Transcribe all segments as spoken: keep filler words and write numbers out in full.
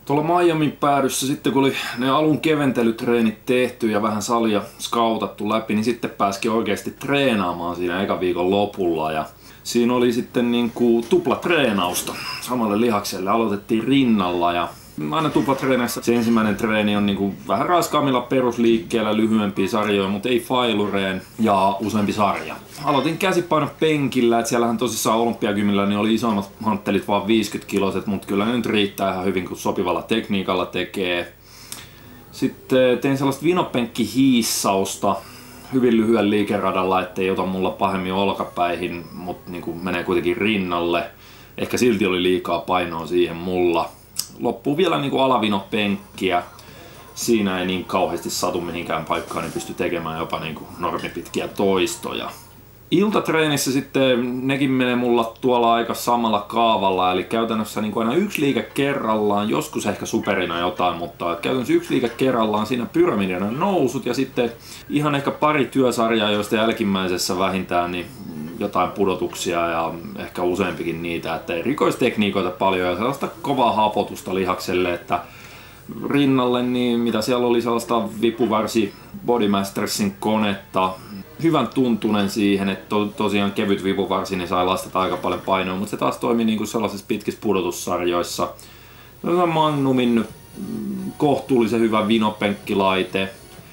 Tuolla Miamin päädyssä sitten kun oli ne alun keventelytreenit tehty ja vähän salia skautattu läpi, niin sitten pääsikin oikeasti treenaamaan siinä ekan viikon lopulla. Ja siinä oli sitten niinku tuplatreenausta samalle lihakselle. Aloitettiin rinnalla ja aina tuplatreeneissä se ensimmäinen treeni on niinku vähän raskaammilla perusliikkeellä, lyhyempiä sarjoja, mutta ei failureen ja useampi sarja. Aloitin käsipaino penkillä, että siellähän tosissaan olympiakymillä niin oli isommat hanttelit, vaan viisikymmentä kiloset, mutta kyllä ne nyt riittää ihan hyvin, kun sopivalla tekniikalla tekee. Sitten tein sellaista vinopenkkihiissausta hyvin lyhyen liikeradalla, ettei ota mulla pahemmin olkapäihin, mutta niinku menee kuitenkin rinnalle. Ehkä silti oli liikaa painoa siihen mulla. Loppuu vielä niinku alavinopenkkiä. Siinä ei niin kauheasti satu mihinkään paikkaan, niin pysty tekemään jopa niinku normipitkiä toistoja. Iltatreenissä sitten nekin menee mulla tuolla aika samalla kaavalla, eli käytännössä niin aina yksi liike kerrallaan, joskus ehkä superina jotain, mutta käytännössä yksi liike kerrallaan, siinä pyramidina nousut ja sitten ihan ehkä pari työsarjaa, joista jälkimmäisessä vähintään niin jotain pudotuksia ja ehkä useampikin niitä, että erikoistekniikoita paljon ja sellaista kovaa hapotusta lihakselle, että rinnalle, niin mitä siellä oli sellaista vipuvarsi Bodymastersin konetta, hyvän tuntunen siihen, että to, tosiaan kevyt vipuvarsi niin sai lastata aika paljon painoa, mutta se taas toimi niin kuin sellaisissa pitkissä pudotussarjoissa. Magnumin kohtuullisen hyvä vinopenkkilaite.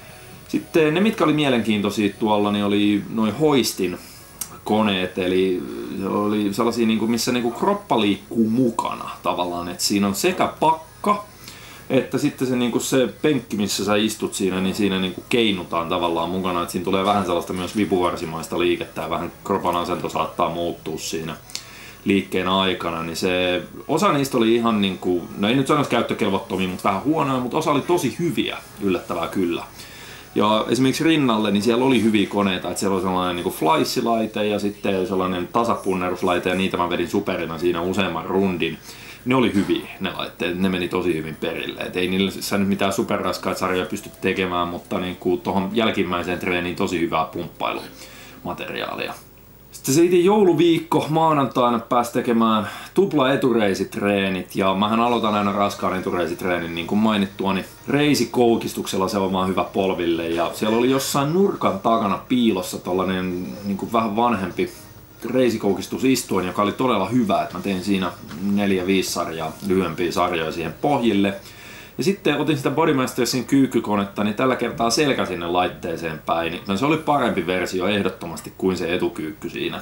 Sitten ne, mitkä oli mielenkiintoisia tuolla, niin oli noin hoistin koneet, eli oli sellaisia, niin kuin, missä niin kuin kroppa liikkuu mukana tavallaan, että siinä on sekä pakka, että sitten se, niinku se penkki, missä sä istut siinä, niin siinä niinku keinutaan tavallaan mukana, että siinä tulee vähän sellaista myös vipuvarsimaista liikettä ja vähän kropan asento saattaa muuttua siinä liikkeen aikana, niin se osa niistä oli ihan niinku, no ei nyt sanoisi käyttökelvottomia, mutta vähän huonoja, mutta osa oli tosi hyviä, yllättävää kyllä. Ja esimerkiksi rinnalle, niin siellä oli hyviä koneita, että siellä oli sellainen niinku flice-laite ja sitten sellainen tasapunneruslaite ja niitä mä vedin superina siinä useamman rundin. Ne oli hyviä ne laitteet, ne meni tosi hyvin perille. Et ei niillä sä nyt mitään superraskaita sarjoja pysty tekemään, mutta niin tuohon jälkimmäiseen treeniin tosi hyvää pumppailumateriaalia. Sitten se itse jouluviikko maanantaina pääsi tekemään tupla etureisitreenit ja mähän aloitan aina raskaan etureisitreenin niin kuin mainittua, niin reisikoukistuksella se on vaan hyvä polville ja siellä oli jossain nurkan takana piilossa tollanen niin kuin vähän vanhempi reisikoukistus istuin, joka oli todella hyvä, että mä tein siinä neljä viisi sarjaa, lyhyempiä sarjoja siihen pohjille. Ja sitten otin sitä Bodymastersin kyykkykonetta, niin tällä kertaa selkä sinne laitteeseen päin. Niin se oli parempi versio ehdottomasti kuin se etukyykky siinä.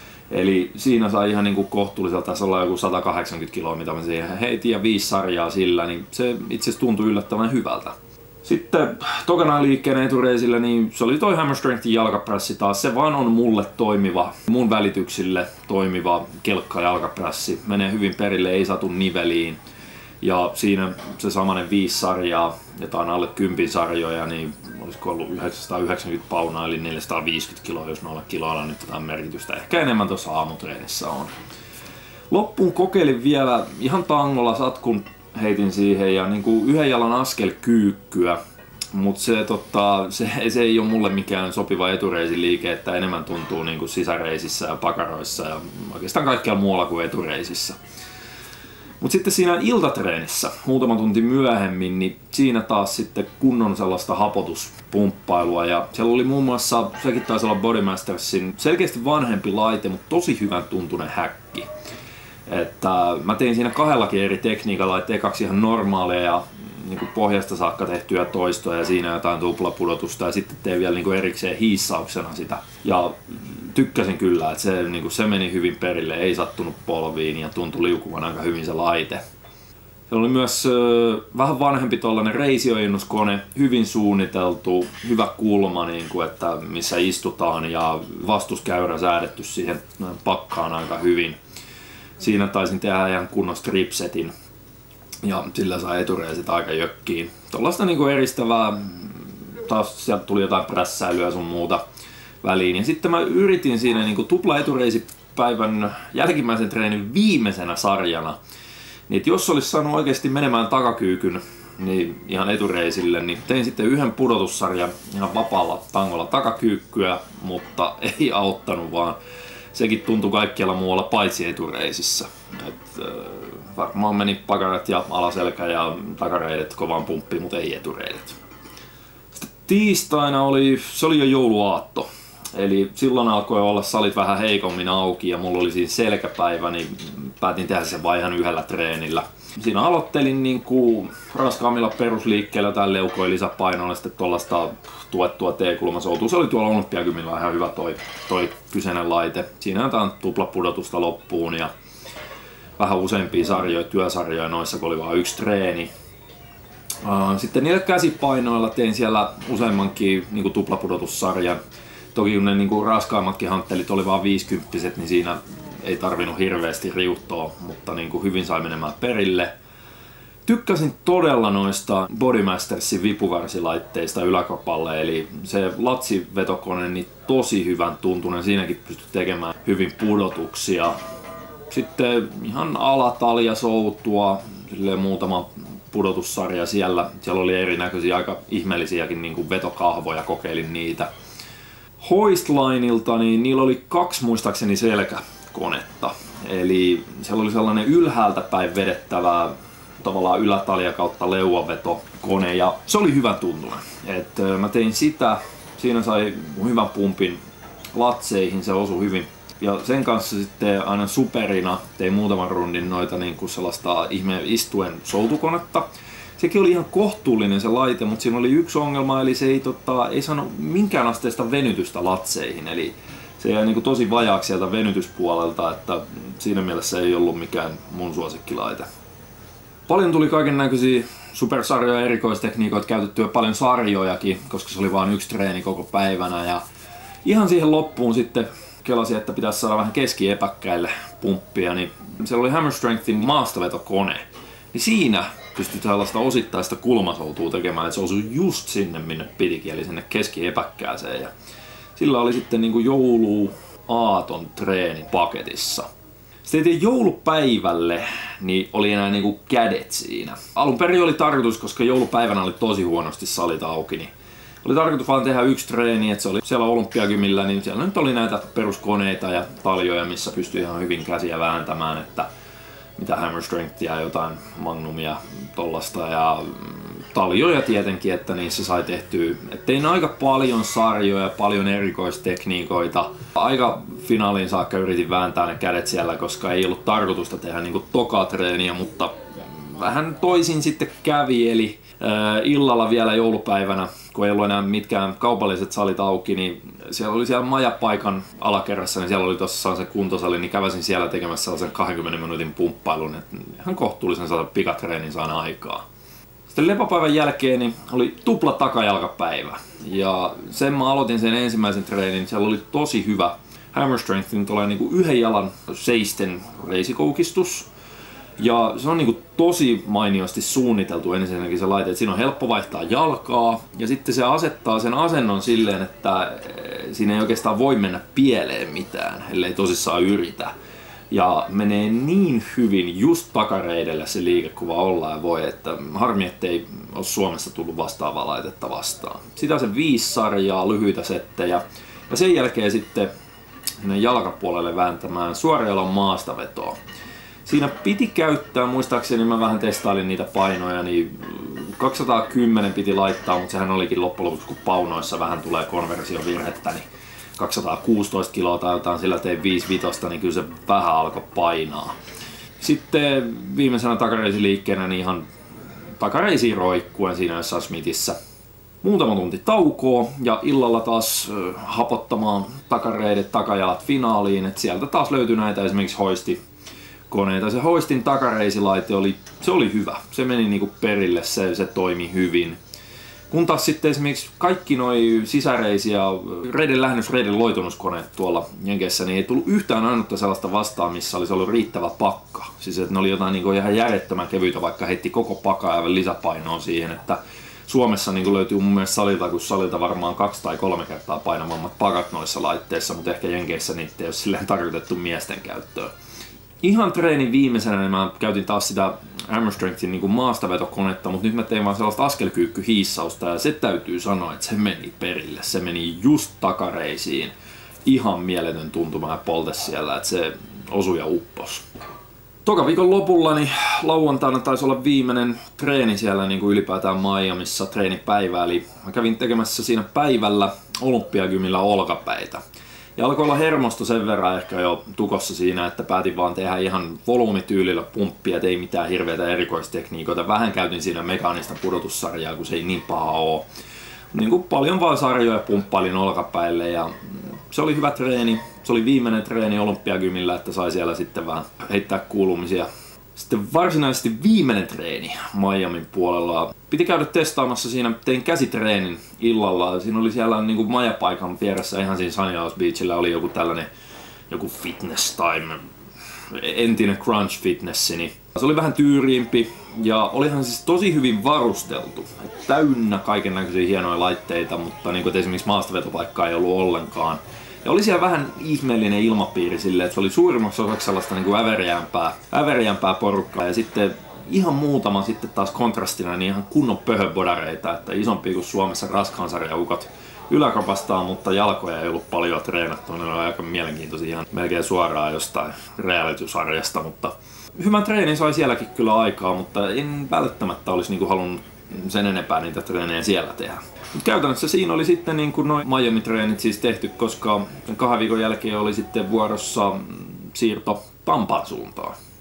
Eli siinä sai ihan niin kuin kohtuullisella tasolla joku sata kahdeksankymmentä kiloa, mitä mä siihen heitin ja viisi sarjaa sillä, niin se itse asiassa tuntui yllättävän hyvältä. Sitten tokana liikkeen etureisillä, niin se oli toi Hammer Strengthin jalkaprässi taas. Se vaan on mulle toimiva, mun välityksille toimiva kelkka-jalkaprässi. Menee hyvin perille, ei satu niveliin. Ja siinä se samanen viisi sarjaa, jotain alle kympin sarjoja, niin olisiko ollut yhdeksänsataayhdeksänkymmentä paunaa, eli neljäsataaviisikymmentä kiloa, jos noilla kiloilla nyt jotain merkitystä. Ehkä enemmän tuossa aamutreenissä on. Loppuun kokeilin vielä ihan tangolla satkun. Heitin siihen ja niinku yhden jalan askel kyykkyä, mutta se, tota, se, se ei ole mulle mikään sopiva etureisiliike, että enemmän tuntuu niinku sisäreisissä ja pakaroissa ja oikeastaan kaikkea muualla kuin etureisissä. Mutta sitten siinä iltatreenissä, muutama tunti myöhemmin, niin siinä taas sitten kunnon sellaista hapotuspumppailua ja siellä oli muun muassa, sekin taisi olla Bodymastersin selkeästi vanhempi laite, mutta tosi hyvän tuntunen häkki. Että mä tein siinä kahdellakin eri tekniikalla, että ekaksi ihan normaaleja ja niin kuin pohjasta saakka tehtyä toistoja ja siinä jotain tuplapudotusta ja sitten tein vielä niin kuin erikseen hiissauksena sitä. Ja tykkäsin kyllä, että se, niin kuin se meni hyvin perille, ei sattunut polviin ja tuntui liukuvan aika hyvin se laite. Se oli myös äh, vähän vanhempi tollanen reisiojennuskone, hyvin suunniteltu, hyvä kulma, niin kuin, että missä istutaan ja vastuskäyrä säädetty siihen pakkaan aika hyvin. Siinä taisin tehdä ihan kunnon stripsetin ja sillä sai etureisit aika jökkiin. Tuollaista niinku eristävää, taas sieltä tuli jotain prässäilyä sun muuta väliin. Ja sitten mä yritin siinä niinku tupla etureisipäivän jälkimmäisen treenin viimeisenä sarjana. Niin jos olisi saanut oikeasti menemään takakyykyn niin ihan etureisille, niin tein sitten yhden pudotussarjan ihan vapaalla tangolla takakyykkyä, mutta ei auttanut vaan. Sekin tuntui kaikkialla muualla paitsi etureisissä. Et, äh, varmaan meni pakarat ja alaselkä ja takareidet kovaan pumppiin, mutta ei etureidet. Sitten tiistaina oli, se oli jo jouluaatto. Eli silloin alkoi olla salit vähän heikommin auki ja mulla oli siinä selkäpäivä, niin päätin tehdä sen vaan ihan yhdellä treenillä. Siinä aloittelin niin kuin raskaammilla perusliikkeillä tai leukojen lisäpainoilla sitten tuollaista tuettua T-kulmasoutua. Se oli tuolla Olympiagymillä ihan hyvä toi, toi kyseinen laite. Siinä jotain tuplapudotusta loppuun ja vähän useampia sarjoja, työsarjoja noissa, kun oli vain yksi treeni. Sitten niillä käsipainoilla tein siellä useammankin niin kuin tuplapudotussarjan. Toki kun ne niin kuin raskaimmatkin hanttelit oli vain viisikymppiset, niin siinä ei tarvinnut hirveästi riuttoa, mutta niin kuin hyvin sai menemään perille. Tykkäsin todella noista Bodymastersin vipuvarsilaitteista yläkapalle, eli se latsivetokone niin tosi hyvän tuntunen, siinäkin pystyi tekemään hyvin pudotuksia. Sitten ihan alataljasoutua, muutama pudotussarja siellä. Siellä oli erinäköisiä aika ihmeellisiäkin niin kuin vetokahvoja, kokeilin niitä. Hoistlineilta niin niillä oli kaksi muistaakseni selkäkonetta. Eli siellä oli sellainen ylhäältä päin vedettävä tavallaan ylätalja kautta leuavetokone ja se oli hyvän tuntunen. Et mä tein sitä, siinä sai hyvän pumpin latseihin, se osui hyvin. Ja sen kanssa sitten aina superina tein muutaman rundin noita niin kuin sellaista ihme istuen soutukonetta. Sekin oli ihan kohtuullinen se laite, mutta siinä oli yksi ongelma, eli se ei, tota, ei saanut minkään asteista venytystä latseihin. Eli se jäi niin kuin tosi vajaaksi sieltä venytyspuolelta, että siinä mielessä ei ollut mikään mun suosikkilaite. Paljon tuli kaiken näköisiä supersarjoja ja erikoistekniikoita käytettyä, paljon sarjojakin, koska se oli vain yksi treeni koko päivänä. Ja ihan siihen loppuun sitten kelasin, että pitäisi saada vähän keskiepäkkäille pumppia, niin siellä oli Hammer Strengthin maastavetokone. Niin siinä pystyi tällaista osittaista kulmasoutua tekemään, että se osui just sinne minne pitikin, eli sinne keskiepäkkääseen. Ja sillä oli sitten niin kuin jouluaaton treeni paketissa. Sitten joulupäivälle niin oli enää niin kuin kädet siinä. Alun perin oli tarkoitus, koska joulupäivänä oli tosi huonosti salit auki, niin oli tarkoitus vaan tehdä yksi treeni, että se oli siellä Olympiagymillä, niin siellä nyt oli näitä peruskoneita ja taljoja, missä pystyi ihan hyvin käsiä vääntämään, että mitä Hammer Strengthia, jotain Magnumia, tollasta ja taljoja tietenkin, että niissä sai tehtyä. Et tein aika paljon sarjoja, paljon erikoistekniikoita. Aika finaaliin saakka yritin vääntää ne kädet siellä, koska ei ollut tarkoitusta tehdä niinku toka treeniä, mutta vähän toisin sitten kävi, eli äh, illalla vielä joulupäivänä, kun ei ollut enää mitkään kaupalliset salit auki, niin siellä oli siellä majapaikan alakerrassa, niin siellä oli tuossa se kuntosali, niin käväsin siellä tekemässä sellaisen kahdenkymmenen minuutin pumppailun, että ihan kohtuullisen saada pikatreenin saada aikaa. Sitten lepopäivän jälkeen niin oli tupla takajalkapäivä, ja sen mä aloitin sen ensimmäisen treenin, siellä oli tosi hyvä Hammer Strengthin, tulee niinku yhden jalan seisten reisikoukistus. Ja se on niinku tosi mainiosti suunniteltu ensinnäkin se laite, että siinä on helppo vaihtaa jalkaa ja sitten se asettaa sen asennon silleen, että siinä ei oikeastaan voi mennä pieleen mitään, ellei tosissaan yritä. Ja menee niin hyvin just takareidelle se liikekuva olla ja voi, että harmi ettei ole Suomessa tullut vastaavaa laitetta vastaan. Sitä se viisi sarjaa, lyhyitä settejä ja sen jälkeen sitten sinne jalkapuolelle vääntämään suorajalan maastavetoa. Siinä piti käyttää, muistaakseni mä vähän testailin niitä painoja, niin kaksisataakymmenen piti laittaa, mutta sehän olikin loppujen lopuksi, kun paunoissa vähän tulee konversiovirhettä, niin kaksisataakuusitoista kiloa tai jotain, sillä tein viisi vitosta, niin kyllä se vähän alkoi painaa. Sitten viimeisenä takareisiliikkeenä niin ihan takareisiin roikkuen siinä jossain Smithissä. Muutama tunti taukoa ja illalla taas hapottamaan takareidet, takajalat finaaliin, että sieltä taas löytyi näitä esimerkiksi hoisti koneita. Se hoistin takareisilaite oli, se oli hyvä. Se meni niinku perille, se, se toimi hyvin. Kun taas sitten esimerkiksi kaikki noi sisäreisi ja reiden lähdennys, reiden loitunuskoneet tuolla Jenkeissä, niin ei tullut yhtään ainutta sellaista vastaan, missä olisi ollut riittävä pakka. Siis että ne oli jotain niinku ihan järjettömän kevyitä, vaikka heitti koko pakaa ja lisäpainoa siihen, että Suomessa niin löytyy mun mielestä salilta, kun salilta varmaan kaksi tai kolme kertaa painavammat pakat noissa laitteissa, mutta ehkä Jenkeissä niitä ei ole silleen tarkoitettu miesten käyttöön. Ihan treenin viimeisenä niin mä käytin taas sitä Hammer Strengthin niin maastavetokonetta, mutta nyt mä tein vaan sellaista askelkyykkyhiissausta ja se täytyy sanoa, että se meni perille. Se meni just takareisiin. Ihan mieletön tuntuma ja polte siellä, että se osui ja uppos. Toka viikon lopulla niin lauantaina taisi olla viimeinen treeni siellä niin kuin ylipäätään Miamissa, treenipäivä. Eli mä kävin tekemässä siinä päivällä Olympiagymillä olkapäitä. Ja alkoi olla hermosto sen verran ehkä jo tukossa siinä, että päätin vaan tehdä ihan volyymityylillä pumppia, et ei mitään hirveitä erikoistekniikoita. Vähän käytin siinä mekaanista pudotussarjaa, kun se ei niin paha oo. Niin kuin paljon vaan sarjoja pumppailin olkapäille ja se oli hyvä treeni. Se oli viimeinen treeni Olympiagymillä, että sai siellä sitten vähän heittää kuulumisia. Sitten varsinaisesti viimeinen treeni Miamin puolella. Piti käydä testaamassa siinä, tein käsitreenin illalla. Siinä oli siellä niin kuin majapaikan vieressä ihan siinä Sunny House Beachillä oli joku tällainen joku fitness time, entinen crunch fitnessini. Se oli vähän tyyriimpi ja olihan siis tosi hyvin varusteltu. Täynnä kaiken näköisiä hienoja laitteita, mutta niin kuin esimerkiksi maastavetopaikkaa ei ollut ollenkaan. Ja oli siellä vähän ihmeellinen ilmapiiri silleen, että se oli suurimmaksi osaksi sellaista niin kuin äveriämpää, äveriämpää porukkaa ja sitten ihan muutama sitten taas kontrastina niin ihan kunnon pöhöbodareita, että isompi kuin Suomessa raskaansarjaukot yläkropastaan, mutta jalkoja ei ollut paljon treenattu, ne oli aika mielenkiintoisia ihan melkein suoraan jostain reality-sarjasta, mutta hyvän treenin sai sielläkin kyllä aikaa, mutta en välttämättä olisi niin kuin halunnut sen enempää niitä treenejä siellä tehdä. Mut käytännössä siinä oli sitten niin kuin noin Miami-treenit siis tehty, koska sen kahden viikon jälkeen oli sitten vuorossa siirto Tampaan suuntaan.